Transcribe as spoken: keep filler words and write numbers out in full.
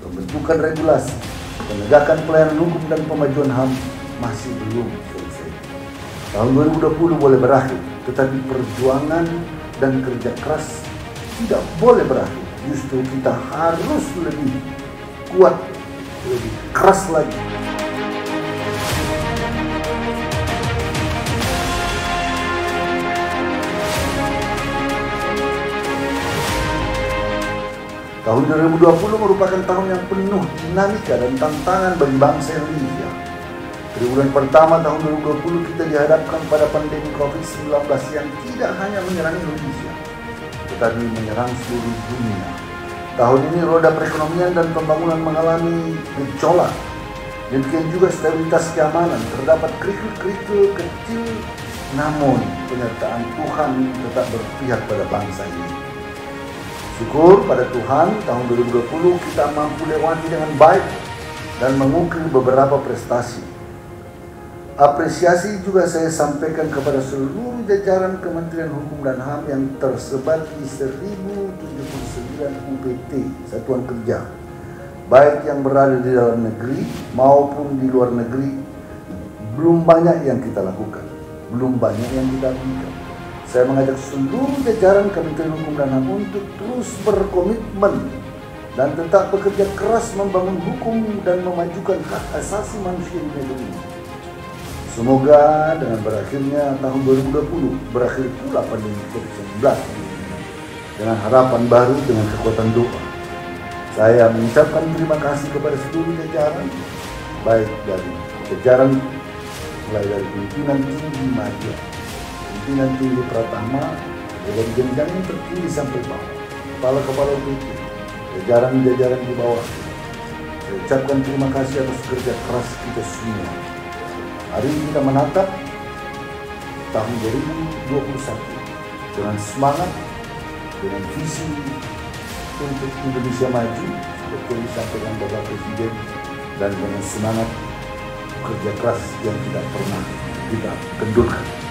pembentukan regulasi, penegakan pelayanan hukum dan pemajuan H A M masih belum selesai. Tahun dua ribu dua puluh boleh berakhir, tetapi perjuangan dan kerja keras tidak boleh berakhir. Justru kita harus lebih kuat, lebih keras lagi. Tahun dua ribu dua puluh merupakan tahun yang penuh dinamika dan tantangan bagi bangsa Indonesia. Triwulan pertama tahun dua ribu dua puluh kita dihadapkan pada pandemi covid sembilan belas yang tidak hanya menyerang Indonesia, tetapi menyerang seluruh dunia. Tahun ini roda perekonomian dan pembangunan mengalami gejolak. Demikian juga stabilitas keamanan, terdapat kerikil-kerikil kecil, namun penyertaan Tuhan tetap berpihak pada bangsa ini. Syukur pada Tuhan, tahun dua ribu dua puluh kita mampu lewati dengan baik dan mengukir beberapa prestasi. Apresiasi juga saya sampaikan kepada seluruh jajaran Kementerian Hukum dan H A M yang tersebar di seribu tujuh puluh sembilan U P T Satuan Kerja, baik yang berada di dalam negeri maupun di luar negeri. Belum banyak yang kita lakukan, belum banyak yang kita lakukan. Saya mengajak seluruh jajaran Kementerian Hukum dan H A M untuk terus berkomitmen dan tetap bekerja keras membangun hukum dan memajukan hak asasi manusia di negeri ini. Semoga dengan berakhirnya tahun dua ribu dua puluh berakhir pula pandemi covid sembilan belas dengan harapan baru, dengan kekuatan doa. Saya mengucapkan terima kasih kepada seluruh jajaran, baik dari jajaran mulai dari pimpinan tinggi media, pimpinan tinggi Pratama, dari jenjang yang tertinggi sampai bawah, kepala-kepala U P T, jajaran-jajaran di bawah. Saya ucapkan terima kasih atas kerja keras kita semua. Hari ini kita menatap tahun dua ribu dua puluh satu dengan semangat, dengan visi untuk Indonesia maju seperti yang disampaikan Bapak Presiden, dan dengan semangat kerja keras yang tidak pernah kita kendurkan.